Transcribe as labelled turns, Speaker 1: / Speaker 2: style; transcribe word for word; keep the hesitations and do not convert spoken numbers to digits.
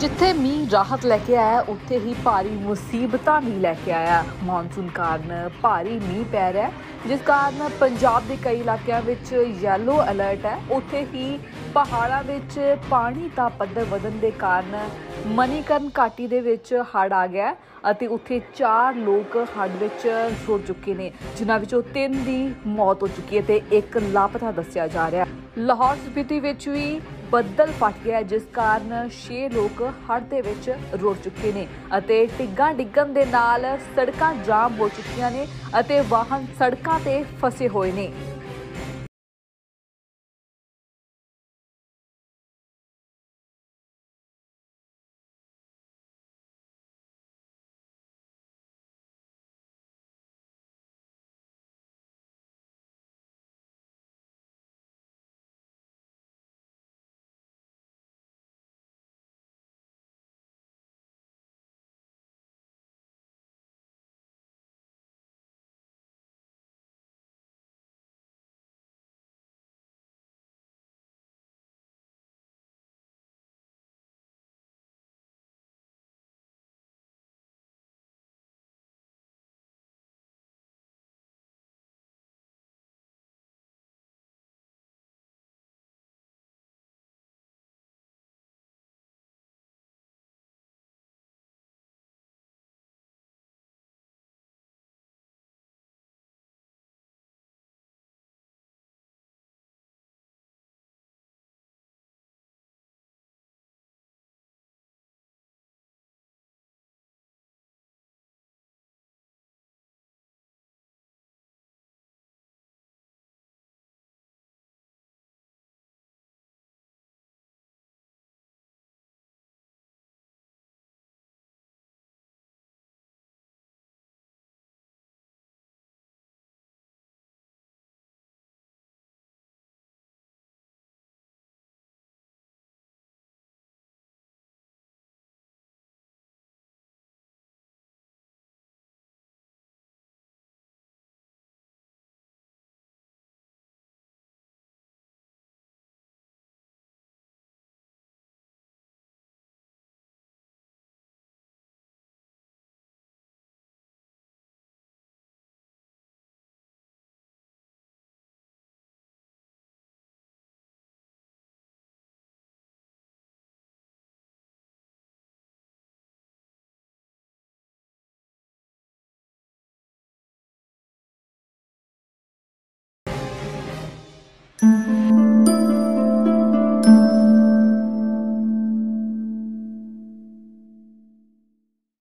Speaker 1: जिथे मीह राहत लैके आया उत्थे ही भारी मुसीबतां भी लैके आया। मॉनसून कारण भारी मीह पै रहा है, जिस कारण पंजाब के कई इलाकों में येलो अलर्ट है। उत्थे ही पहाड़ां विच पानी का पद्धर वधन के कारण मणिकरण घाटी दे विच हड़ आ गया अते उत्थे चार लोग हड़ विच रुड़ चुके ने, जिन्हां विचों तीन की मौत हो चुकी है ते एक लापता दस्सिया जा रहा है। लाहौर स्पीति विच भी बदल फट गया, जिस कारण छे लोग हड़ दे विच रुड़ चुके ने अते टिग्गां डिग्गण दे नाल सड़कां जाम हो चुकियां ने अते वाहन सड़कां ते फसे होए ने।